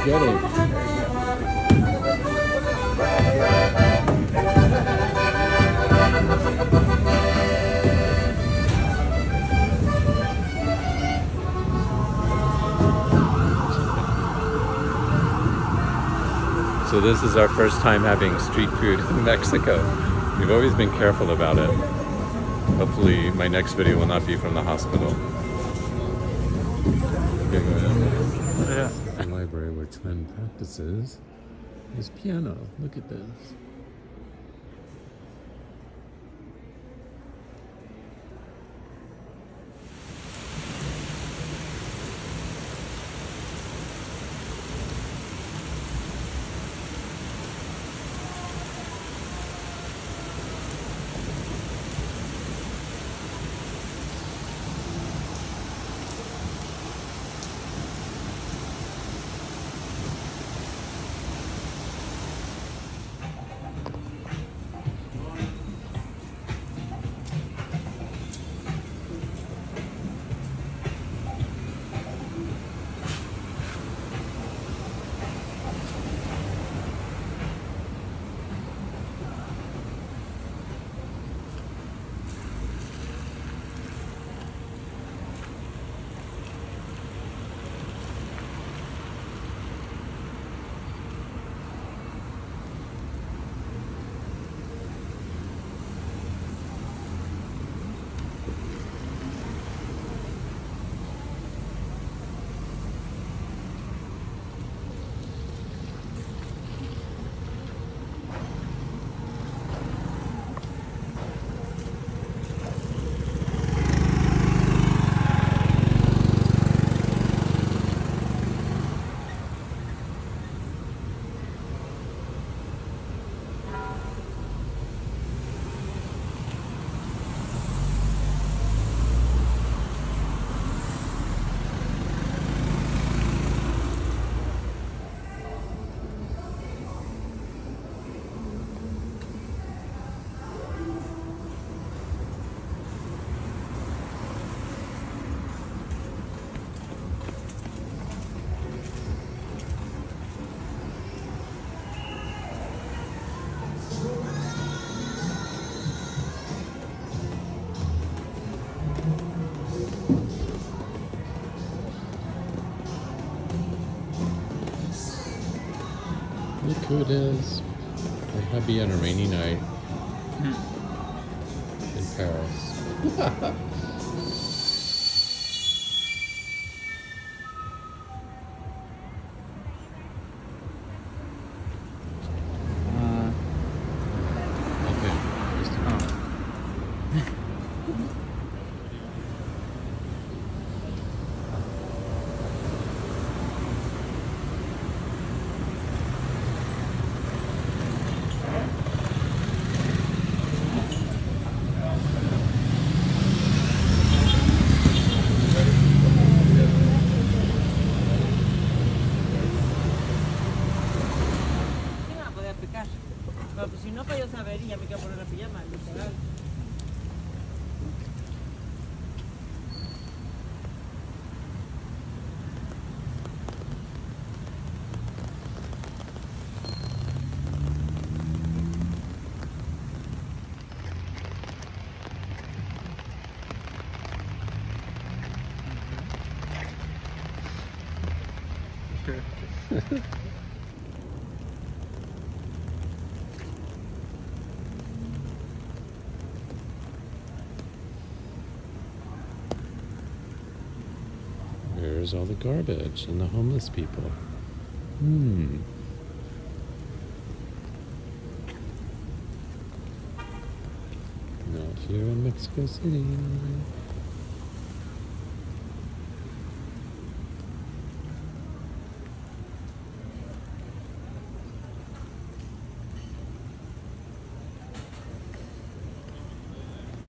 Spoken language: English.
getting? So this is our first time having street food in Mexico. We've always been careful about it. Hopefully my next video will not be from the hospital. Yeah. The library where Twen practices is piano. Look at this. Look who it is. A hubby on a rainy night in Paris. Pero pues si no, para yo saber y ya me quiero poner la pijama, literal. Where's all the garbage and the homeless people? Not here in Mexico City.